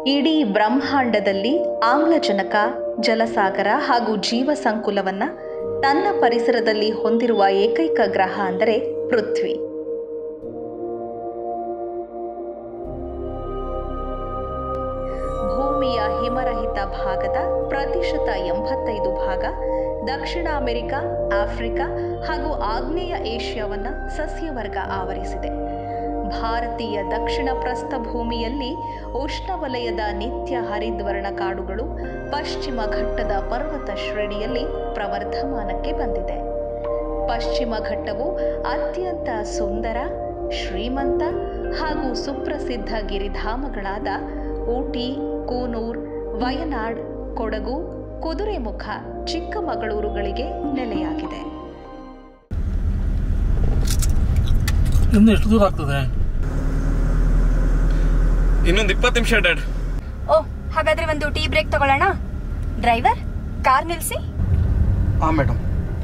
ಇಡೀ ಬ್ರಹ್ಮಾಂಡದಲ್ಲಿ ಆಮ್ಲಜನಕ, ಜಲಸಾಗರ ಹಾಗೂ ಜೀವ ಸಂಕುಲವನ್ನು ತನ್ನ ಪರಿಸರದಲ್ಲಿ ಹೊಂದಿರುವ ಏಕೈಕ ಗ್ರಹ ಅಂದರೆ ಪೃಥ್ವಿ. ಭೂಮಿಯ ಹಿಮರಹಿತ ಭಾಗದ ಪ್ರತಿಶತ 85 ಭಾಗ ದಕ್ಷಿಣ ಅಮೆರಿಕ, ಆಫ್ರಿಕಾ ಹಾಗೂ ಆಗ್ನೇಯ ಏಷ್ಯಾವನ್ನು ಸಸ್ಯವರ್ಗ ಆವರಿಸಿದೆ. ಭಾರತೀಯ ದಕ್ಷಿಣ ಪ್ರಸ್ಥಭೂಮಿಯಲ್ಲಿ ಉಷ್ಣವಲಯದ ನಿತ್ಯ ಹರಿದ್ವರ್ಣ ಕಾಡುಗಳು ಪಶ್ಚಿಮ ಘಟ್ಟದ ಪರ್ವತ ಶ್ರೇಣಿಯಲ್ಲಿ ಪ್ರವರ್ಧಮಾನಕ್ಕೆ ಬಂದಿದೆ. ಪಶ್ಚಿಮ ಘಟ್ಟವು ಅತ್ಯಂತ ಸುಂದರ, ಶ್ರೀಮಂತ ಹಾಗೂ ಸುಪ್ರಸಿದ್ಧ ಗಿರಿಧಾಮಗಳಾದ ಊಟಿ, ಕೂನೂರ್, ವಯನಾಡ್, ಕೊಡಗು, ಕುದುರೆಮುಖ, ಚಿಕ್ಕಮಗಳೂರುಗಳಿಗೆ ನೆಲೆಯಾಗಿದೆ. ಇನ್ನು ಎಷ್ಟು ದೂರ ಆಗ್ತದೆ? ಇನ್ನೊಂದು 20 ನಿಮಿಷ ಡ್ಯಾಡ್. ಹಾಗಾದ್ರೆ ಒಂದು ಟೀ ಬ್ರೇಕ್ ತಗೊಳ್ಳೋಣ. ಡ್ರೈವರ್, ಕಾರ್ ನಿಲ್ಸಿ. ಹಾ ಮೇಡಮ್.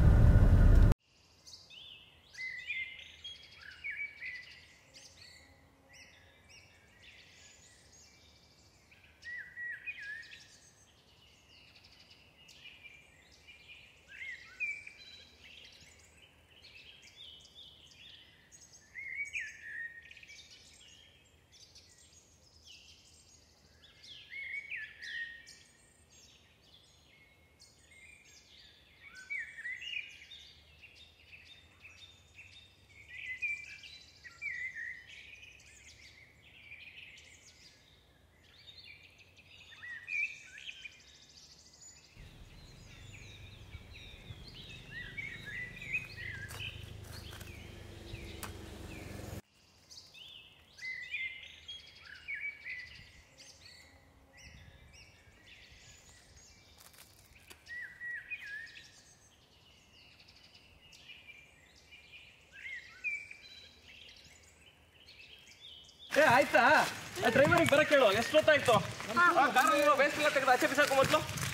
ಆಯ್ತಾ? ಡ್ರೈವರ್ ಬರಕ್ಕೆ ಹೇಳು. ಎಷ್ಟೊತ್ತಾಯ್ತು? ಕಾರ್ ವೇಸ್ಟ್ ಎಲ್ಲ ತೆಗೆದು ಆಚೆ ಬಿಸಾಕು ಮೊದಲು.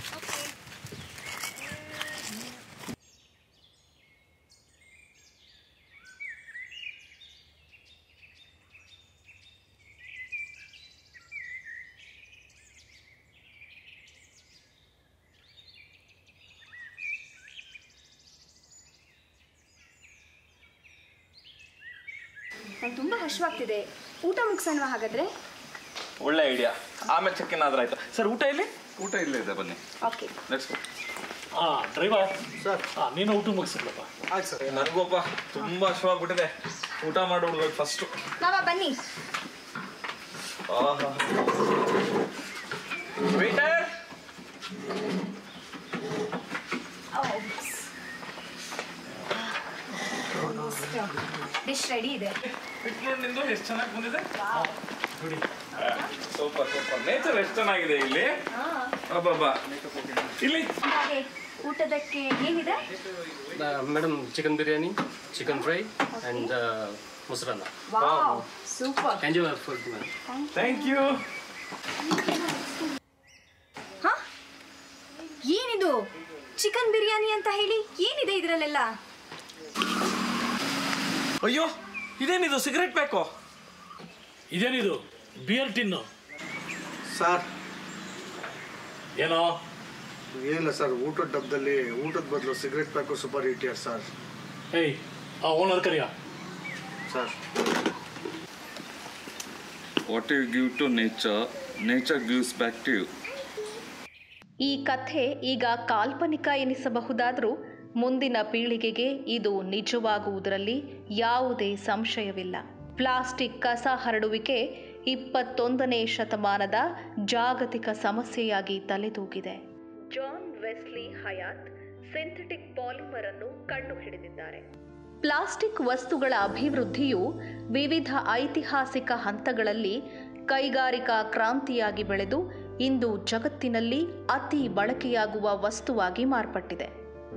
ನಂಗೆ ತುಂಬಾ ಹಶ್ವಾಗ್ತಿದೆ. ಊಟ ಮುಗಿಸೋಣ ಹಾಗಾದ್ರೆ? ಒಳ್ಳೆ ಐಡಿಯಾ. ಆಮೇಲೆ ಚೆಕ್ ಇನ್ ಆದ್ರೆ ಆಯ್ತು. ಸರ್, ಊಟ ಇಲ್ಲಿ? ಊಟ ಇಲ್ಲೇ ಇದೆ, ಬನ್ನಿ. Okay, let's go. Driver sir, ನೀನು ಊಟ ಮುಗಿಸಿಲ್ಲಪ್ಪ? ಆಯ್ತು ಸರ್. ನನಗೋಪ್ಪ ತುಂಬಾ ಹಶ್ವಾಗ್ಬಿಟ್ಟಿದೆ. ಊಟ ಮಾಡಿಬಿಡ್ಬೇಕು ಫಸ್ಟು. ಮಾವ ಬನ್ನಿ. ವೇಟರ್, ಡಿಶ್ ರೆಡಿ ಇದೆ. ನಿಂದು ಎಷ್ಟು ಚೆನ್ನಾಗಿ ಬಂದಿದೆ. Super super. ನೇಚರ್ ಎಷ್ಟು ಚೆನ್ನಾಗಿದೆ ಇಲ್ಲಿ. ಅಬ್ಬಬ್ಬಾ. ಇಲ್ಲಿ ಊಟದಕ್ಕೆ ಏನಿದೆ madam? Chicken biryani, chicken fry and ಮೊಸರನ್ನ. Wow, super. Enjoy your food ma'am. Thank you. ಏನಿದು ಚಿಕನ್ ಬಿರಿಯಾನಿ ಅಂತ ಹೇಳಿ ಏನಿದೆ ಇದರಲ್ಲೆಲ್ಲ? ಅಯ್ಯೋ, ಇದೇನಿದು? Cigarette pack? ಇದೇನಿದು? Beer tin? ಸರ್ ಏನೋ? ಏನಿಲ್ಲ ಸರ್, ಊಟದ ಡಬ್ಬದಲ್ಲಿ ಊಟದ ಬದಲು ಸಿಗರೆಟ್ ಪ್ಯಾಕು ಸೂಪರ್ ಹಿಟಿಯರ್ ಸರ್. ಏಯ್, ಆ ಓನರ್ ಕರಿಯ sir. What you give to nature, nature gives back to you. ಈ ಕಥೆ ಈಗ ಕಾಲ್ಪನಿಕ ಎನಿಸಬಹುದಾದರೂ ಮುಂದಿನ ಪೀಳಿಗೆಗೆ ಇದು ನಿಜವಾಗುವುದರಲ್ಲಿ ಯಾವುದೇ ಸಂಶಯವಿಲ್ಲ. ಪ್ಲಾಸ್ಟಿಕ್ ಕಸ ಹರಡುವಿಕೆ 21ನೇ ಶತಮಾನದ ಜಾಗತಿಕ ಸಮಸ್ಯೆಯಾಗಿ ತಲೆದೂಗಿದೆ. John Wesley Hyatt synthetic polymer ಅನ್ನು ಕಂಡುಹಿಡಿದಿದ್ದಾರೆ. ಪ್ಲಾಸ್ಟಿಕ್ ವಸ್ತುಗಳ ಅಭಿವೃದ್ಧಿಯು ವಿವಿಧ ಐತಿಹಾಸಿಕ ಹಂತಗಳಲ್ಲಿ ಕೈಗಾರಿಕಾ ಕ್ರಾಂತಿಯಾಗಿ ಬೆಳೆದು ಇಂದು ಜಗತ್ತಿನಲ್ಲಿ ಅತಿ ಬಳಕೆಯಾಗುವ ವಸ್ತುವಾಗಿ ಮಾರ್ಪಟ್ಟಿದೆ.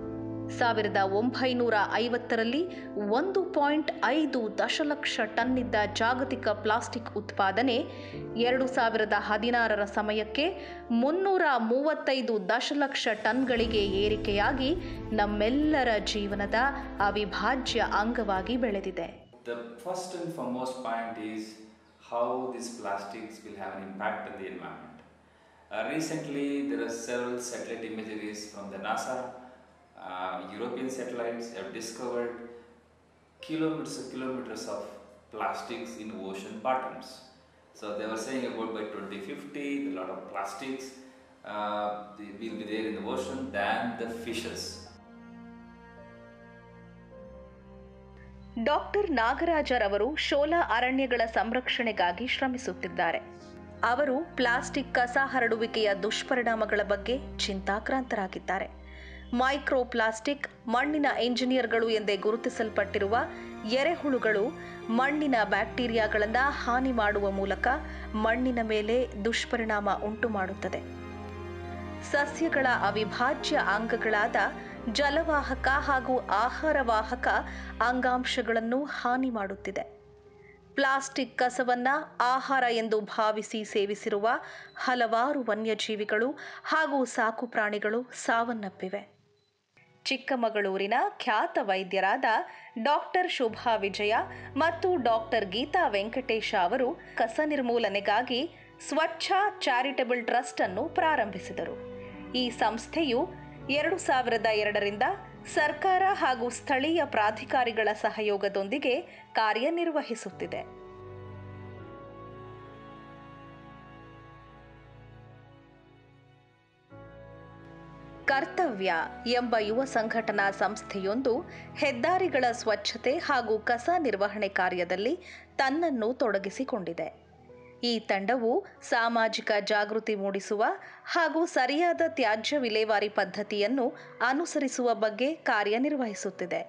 1950ರಲ್ಲಿ 1.5 ದಶಲಕ್ಷ ಟನ್ ಇದ್ದ ಜಾಗತಿಕ ಪ್ಲಾಸ್ಟಿಕ್ ಉತ್ಪಾದನೆ 2016ರ ಸಮಯಕ್ಕೆ 335 ದಶಲಕ್ಷ ಟನ್ಗಳಿಗೆ ಏರಿಕೆಯಾಗಿ ನಮ್ಮೆಲ್ಲರ ಜೀವನದ ಅವಿಭಾಜ್ಯ ಅಂಗವಾಗಿ ಬೆಳೆದಿದೆ. The first and foremost point is how these plastics will have an impact on the environment. Recently, there are several satellite imageries from the NASA. European satellites have discovered kilometers of plastics in ocean bottoms. So they were saying about by 2050, a lot of plastics will be there in the ocean than the fishes. Doctor ನಾಗರಾಜರವರು ಶೋಲಾ ಅರಣ್ಯಗಳ ಸಂರಕ್ಷಣೆಗಾಗಿ ಶ್ರಮಿಸುತ್ತಿದ್ದಾರೆ. ಅವರು plastic ಕಸ ಹರಡುವಿಕೆಯ ದುಷ್ಪರಿಣಾಮಗಳ ಬಗ್ಗೆ ಚಿಂತಾಕ್ರಾಂತರಾಗಿದ್ದಾರೆ. Micro plastic ಮಣ್ಣಿನ ಎಂಜಿನಿಯರ್ಗಳು ಎಂದೇ ಗುರುತಿಸಲ್ಪಟ್ಟಿರುವ ಎರೆಹುಳುಗಳು ಮಣ್ಣಿನ ಬ್ಯಾಕ್ಟೀರಿಯಾಗಳನ್ನು ಹಾನಿ ಮಾಡುವ ಮೂಲಕ ಮಣ್ಣಿನ ಮೇಲೆ ದುಷ್ಪರಿಣಾಮ ಉಂಟುಮಾಡುತ್ತದೆ. ಸಸ್ಯಗಳ ಅವಿಭಾಜ್ಯ ಅಂಗಗಳಾದ ಜಲವಾಹಕ ಹಾಗೂ ಆಹಾರವಾಹಕ ಅಂಗಾಂಶಗಳನ್ನು ಹಾನಿ ಮಾಡುತ್ತಿದೆ. ಪ್ಲಾಸ್ಟಿಕ್ ಕಸವನ್ನು ಆಹಾರ ಎಂದು ಭಾವಿಸಿ ಸೇವಿಸಿರುವ ಹಲವಾರು ವನ್ಯಜೀವಿಗಳು ಹಾಗೂ ಸಾಕು ಪ್ರಾಣಿಗಳು ಸಾವನ್ನಪ್ಪಿವೆ. ಚಿಕ್ಕಮಗಳೂರಿನ ಖ್ಯಾತ ವೈದ್ಯರಾದ ಡಾಕ್ಟರ್ ಶುಭಾ ವಿಜಯ ಮತ್ತು ಡಾಕ್ಟರ್ ಗೀತಾ ವೆಂಕಟೇಶ ಅವರು ಕಸ ನಿರ್ಮೂಲನೆಗಾಗಿ ಸ್ವಚ್ಛ ಚಾರಿಟಬಲ್ ಟ್ರಸ್ಟ್ ಅನ್ನು ಪ್ರಾರಂಭಿಸಿದರು. ಈ ಸಂಸ್ಥೆಯು 2002ರಿಂದ ಸರ್ಕಾರ ಹಾಗೂ ಸ್ಥಳೀಯ ಪ್ರಾಧಿಕಾರಿಗಳ ಸಹಯೋಗದೊಂದಿಗೆ ಕಾರ್ಯನಿರ್ವಹಿಸುತ್ತಿದೆ. ಕರ್ತವ್ಯ ಎಂಬ ಯುವ ಸಂಘಟನಾ ಸಂಸ್ಥೆಯೊಂದು ಹೆದ್ದಾರಿಗಳ ಸ್ವಚ್ಛತೆ ಹಾಗೂ ಕಸ ನಿರ್ವಹಣೆ ಕಾರ್ಯದಲ್ಲಿ ತನ್ನನ್ನು ತೊಡಗಿಸಿಕೊಂಡಿದೆ. ಈ ತಂಡವು ಸಾಮಾಜಿಕ ಜಾಗೃತಿ ಮೂಡಿಸುವ ಹಾಗೂ ಸರಿಯಾದ ತ್ಯಾಜ್ಯ ವಿಲೇವಾರಿ ಪದ್ಧತಿಯನ್ನು ಅನುಸರಿಸುವ ಬಗ್ಗೆ ಕಾರ್ಯನಿರ್ವಹಿಸುತ್ತಿದೆ.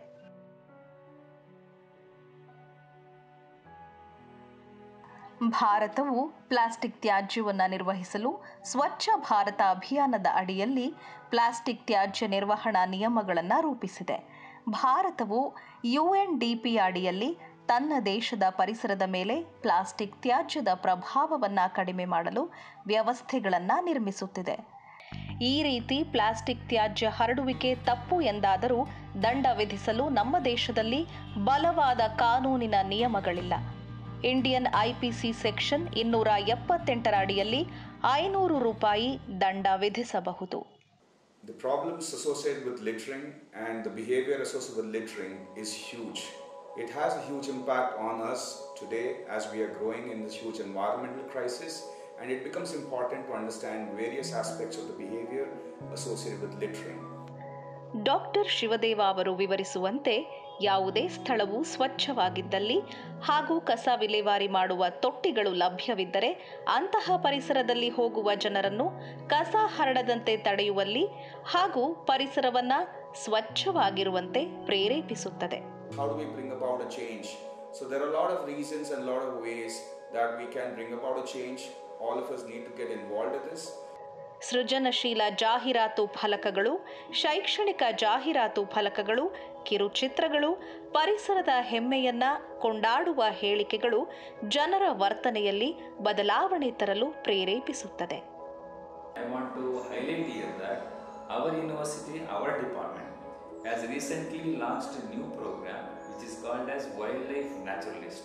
ಭಾರತವು ಪ್ಲಾಸ್ಟಿಕ್ ತ್ಯಾಜ್ಯವನ್ನು ನಿರ್ವಹಿಸಲು ಸ್ವಚ್ಛ ಭಾರತ ಅಭಿಯಾನದ ಅಡಿಯಲ್ಲಿ ಪ್ಲಾಸ್ಟಿಕ್ ತ್ಯಾಜ್ಯ ನಿರ್ವಹಣಾ ನಿಯಮಗಳನ್ನು ರೂಪಿಸಿದೆ. ಭಾರತವು UNDP ಅಡಿಯಲ್ಲಿ ತನ್ನ ದೇಶದ ಪರಿಸರದ ಮೇಲೆ ಪ್ಲಾಸ್ಟಿಕ್ ತ್ಯಾಜ್ಯದ ಪ್ರಭಾವವನ್ನು ಕಡಿಮೆ ಮಾಡಲು ವ್ಯವಸ್ಥೆಗಳನ್ನು ನಿರ್ಮಿಸುತ್ತಿದೆ. ಈ ರೀತಿ ಪ್ಲಾಸ್ಟಿಕ್ ತ್ಯಾಜ್ಯ ಹರಡುವಿಕೆ ತಪ್ಪು ಎಂದಾದರೂ ದಂಡ ವಿಧಿಸಲು ನಮ್ಮ ದೇಶದಲ್ಲಿ ಬಲವಾದ ಕಾನೂನಿನ ನಿಯಮಗಳಿಲ್ಲ. ಇಂಡಿಯನ್ IPC ಸೆಕ್ಷನ್ 278 ಅಡಿಯಲ್ಲಿ ₹500 ದಂಡ ವಿಧಿಸಬಹುದು. The problems associated with littering and the behavior associated with littering is huge. It has a huge impact on us today as we are growing in this huge environmental crisis, and it becomes important to understand various aspects of the behavior associated with littering. Doctor Shivadeva ಅವರು ವಿವರಿಸುವಂತೆ ಯಾವುದೇ ಸ್ಥಳವು ಸ್ವಚ್ಛವಾಗಿದ್ದಲ್ಲಿ ಹಾಗೂ ಕಸ ವಿಲೇವಾರಿ ಮಾಡುವ ತೊಟ್ಟಿಗಳು ಲಭ್ಯವಿದ್ದರೆ ಅಂತಹ ಪರಿಸರದಲ್ಲಿ ಹೋಗುವ ಜನರನ್ನು ಕಸ ಹರಡದಂತೆ ತಡೆಯುವಲ್ಲಿ ಹಾಗೂ ಪರಿಸರವನ್ನು ಸ್ವಚ್ಛವಾಗಿರುವಂತೆ ಪ್ರೇರೇಪಿಸುತ್ತದೆ. How do we bring about a change? So there are a lot of reasons and a lot of ways that we can bring about a change. All of us need to get involved in this. ಸೃಜನಶೀಲ ಜಾಹೀರಾತು ಫಲಕಗಳು, ಶೈಕ್ಷಣಿಕ ಜಾಹೀರಾತು ಫಲಕಗಳು, ಕಿರುಚಿತ್ರಗಳು, ಪರಿಸರದ ಹೆಮ್ಮೆಯನ್ನ ಕೊಂಡಾಡುವ ಹೇಳಿಕೆಗಳು ಜನರ ವರ್ತನೆಯಲ್ಲಿ ಬದಲಾವಣೆ ತರಲು ಪ್ರೇರೇಪಿಸುತ್ತದೆ. I want to highlight here that our university, our department has recently launched a new program which is called as Wildlife Naturalist.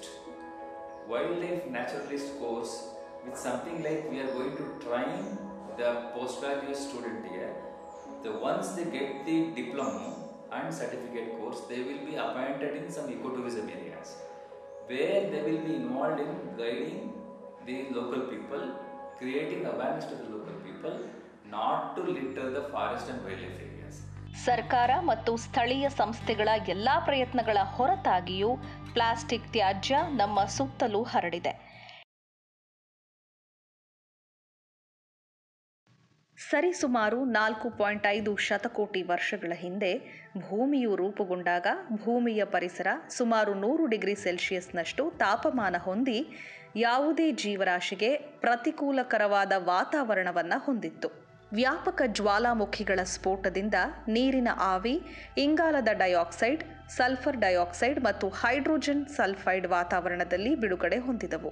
Wildlife Naturalist course with something like we are going to train the postgraduate student here. Once they get the diploma and certificate course, they will be appointed in some ecotourism areas where they will be involved in guiding the local people, creating awareness to the local people not to litter the forest and wildlife areas. ಸರ್ಕಾರ ಮತ್ತು ಸ್ಥಳೀಯ ಸಂಸ್ಥೆಗಳ ಎಲ್ಲಾ ಪ್ರಯತ್ನಗಳ ಹೊರತಾಗಿಯೂ plastic ತ್ಯಾಜ್ಯ ನಮ್ಮ ಸುತ್ತಲೂ ಹರಡಿದೆ. ಸರಿಸುಮಾರು 4.5 ಶತಕೋಟಿ ವರ್ಷಗಳ ಹಿಂದೆ ಭೂಮಿಯು ರೂಪುಗೊಂಡಾಗ ಭೂಮಿಯ ಪರಿಸರ ಸುಮಾರು 100 ಡಿಗ್ರಿ ಸೆಲ್ಸಿಯಸ್ನಷ್ಟು ತಾಪಮಾನ ಹೊಂದಿ ಯಾವುದೇ ಜೀವರಾಶಿಗೆ ಪ್ರತಿಕೂಲಕರವಾದ ವಾತಾವರಣವನ್ನು ಹೊಂದಿತ್ತು. ವ್ಯಾಪಕ ಜ್ವಾಲಾಮುಖಿಗಳ ಸ್ಫೋಟದಿಂದ ನೀರಿನ ಆವಿ, ಇಂಗಾಲದ ಡೈಆಕ್ಸೈಡ್, ಸಲ್ಫರ್ ಡೈಆಕ್ಸೈಡ್ ಮತ್ತು ಹೈಡ್ರೋಜನ್ ಸಲ್ಫೈಡ್ ವಾತಾವರಣದಲ್ಲಿ ಬಿಡುಗಡೆ ಹೊಂದಿದವು.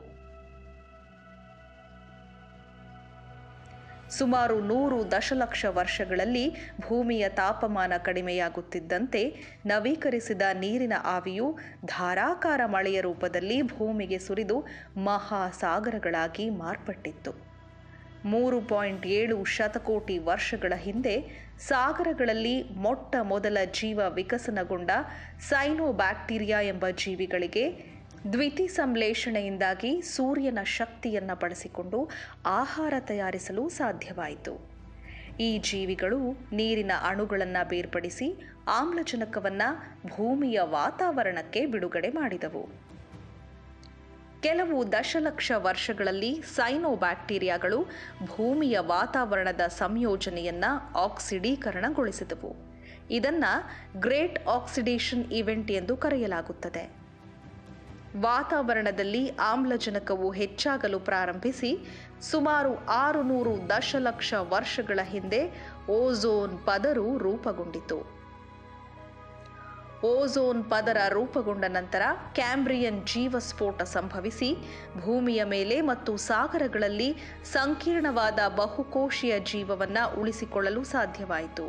ಸುಮಾರು 100 ದಶಲಕ್ಷ ವರ್ಷಗಳಲ್ಲಿ ಭೂಮಿಯ ತಾಪಮಾನ ಕಡಿಮೆಯಾಗುತ್ತಿದ್ದಂತೆ ನವೀಕರಿಸಿದ ನೀರಿನ ಆವಿಯು ಧಾರಾಕಾರ ಮಳೆಯ ರೂಪದಲ್ಲಿ ಭೂಮಿಗೆ ಸುರಿದು ಮಹಾಸಾಗರಗಳಾಗಿ ಮಾರ್ಪಟ್ಟಿತ್ತು. 3.7 ಶತಕೋಟಿ ವರ್ಷಗಳ ಹಿಂದೆ ಸಾಗರಗಳಲ್ಲಿ ಮೊಟ್ಟ ಮೊದಲ ಜೀವ ವಿಕಸನಗೊಂಡ ಸೈನೋಬ್ಯಾಕ್ಟೀರಿಯಾ ಎಂಬ ಜೀವಿಗಳಿಗೆ ದ್ವಿತೀಯ ಸಂಶ್ಲೇಷಣೆಯಿಂದಾಗಿ ಸೂರ್ಯನ ಶಕ್ತಿಯನ್ನು ಬಳಸಿಕೊಂಡು ಆಹಾರ ತಯಾರಿಸಲು ಸಾಧ್ಯವಾಯಿತು. ಈ ಜೀವಿಗಳು ನೀರಿನ ಅಣುಗಳನ್ನು ಬೇರ್ಪಡಿಸಿ ಆಮ್ಲಜನಕವನ್ನು ಭೂಮಿಯ ವಾತಾವರಣಕ್ಕೆ ಬಿಡುಗಡೆ ಮಾಡಿದವು. ಕೆಲವು ದಶಲಕ್ಷ ವರ್ಷಗಳಲ್ಲಿ ಸೈನೋಬ್ಯಾಕ್ಟೀರಿಯಾಗಳು ಭೂಮಿಯ ವಾತಾವರಣದ ಸಂಯೋಜನೆಯನ್ನು ಆಕ್ಸಿಡೀಕರಣಗೊಳಿಸಿದವು. ಇದನ್ನು ಗ್ರೇಟ್ ಆಕ್ಸಿಡೇಷನ್ ಇವೆಂಟ್ ಎಂದು ಕರೆಯಲಾಗುತ್ತದೆ. ವಾತಾವರಣದಲ್ಲಿ ಆಮ್ಲಜನಕವು ಹೆಚ್ಚಾಗಲು ಪ್ರಾರಂಭಿಸಿ ಸುಮಾರು 600 ದಶಲಕ್ಷ ವರ್ಷಗಳ ಹಿಂದೆ ಓಝೋನ್ ಪದರು ರೂಪುಗೊಂಡಿತು. ಓಝೋನ್ ಪದರ ರೂಪುಗೊಂಡ ನಂತರ ಕ್ಯಾಂಬ್ರಿಯನ್ ಜೀವಸ್ಫೋಟ ಸಂಭವಿಸಿ ಭೂಮಿಯ ಮೇಲೆ ಮತ್ತು ಸಾಗರಗಳಲ್ಲಿ ಸಂಕೀರ್ಣವಾದ ಬಹುಕೋಶೀಯ ಜೀವವನ್ನು ಉಳಿಸಿಕೊಳ್ಳಲು ಸಾಧ್ಯವಾಯಿತು.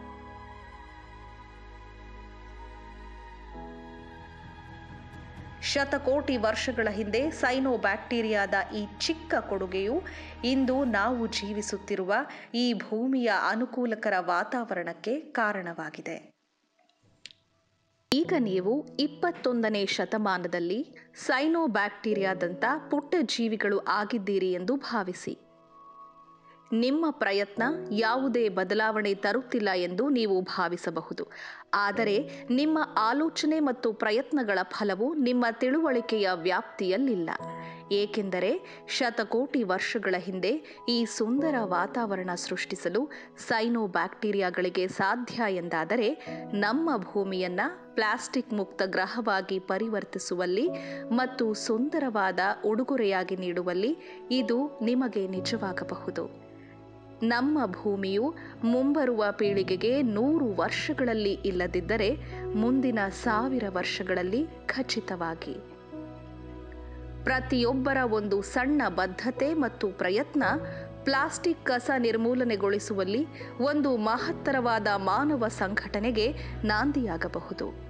ಶತಕೋಟಿ ವರ್ಷಗಳ ಹಿಂದೆ ಸೈನೋಬ್ಯಾಕ್ಟೀರಿಯಾದ ಈ ಚಿಕ್ಕ ಕೊಡುಗೆಯು ಇಂದು ನಾವು ಜೀವಿಸುತ್ತಿರುವ ಈ ಭೂಮಿಯ ಅನುಕೂಲಕರ ವಾತಾವರಣಕ್ಕೆ ಕಾರಣವಾಗಿದೆ. ಈಗ ನೀವು 21ನೇ ಶತಮಾನದಲ್ಲಿ ಸೈನೋಬ್ಯಾಕ್ಟೀರಿಯಾದಂಥ ಪುಟ್ಟ ಜೀವಿಗಳು ಆಗಿದ್ದೀರಿ ಎಂದು ಭಾವಿಸಿ. ನಿಮ್ಮ ಪ್ರಯತ್ನ ಯಾವುದೇ ಬದಲಾವಣೆ ತರುತ್ತಿಲ್ಲ ಎಂದು ನೀವು ಭಾವಿಸಬಹುದು. ಆದರೆ ನಿಮ್ಮ ಆಲೋಚನೆ ಮತ್ತು ಪ್ರಯತ್ನಗಳ ಫಲವು ನಿಮ್ಮ ತಿಳುವಳಿಕೆಯ ವ್ಯಾಪ್ತಿಯಲ್ಲಿಲ್ಲ. ಏಕೆಂದರೆ ಶತಕೋಟಿ ವರ್ಷಗಳ ಹಿಂದೆ ಈ ಸುಂದರ ವಾತಾವರಣ ಸೃಷ್ಟಿಸಲು ಸೈನೋಬ್ಯಾಕ್ಟೀರಿಯಾಗಳಿಗೆ ಸಾಧ್ಯ ಎಂದಾದರೆ ನಮ್ಮ ಭೂಮಿಯನ್ನು ಪ್ಲಾಸ್ಟಿಕ್ ಮುಕ್ತ ಗ್ರಹವಾಗಿ ಪರಿವರ್ತಿಸುವಲ್ಲಿ ಮತ್ತು ಸುಂದರವಾದ ಉಡುಗೊರೆಯಾಗಿ ನೀಡುವಲ್ಲಿ ಇದು ನಿಮಗೆ ನಿಜವಾಗಬಹುದು. ನಮ್ಮ ಭೂಮಿಯು ಮುಂಬರುವ ಪೀಳಿಗೆಗೆ 100 ವರ್ಷಗಳಲ್ಲಿ ಇಲ್ಲದಿದ್ದರೆ ಮುಂದಿನ 1000 ವರ್ಷಗಳಲ್ಲಿ ಖಚಿತವಾಗಿ. ಪ್ರತಿಯೊಬ್ಬರ ಒಂದು ಸಣ್ಣ ಬದ್ಧತೆ ಮತ್ತು ಪ್ರಯತ್ನ ಪ್ಲಾಸ್ಟಿಕ್ ಕಸ ನಿರ್ಮೂಲನೆಗೊಳಿಸುವಲ್ಲಿ ಒಂದು ಮಹತ್ತರವಾದ ಮಾನವ ಸಂಘಟನೆಗೆ ನಾಂದಿಯಾಗಬಹುದು.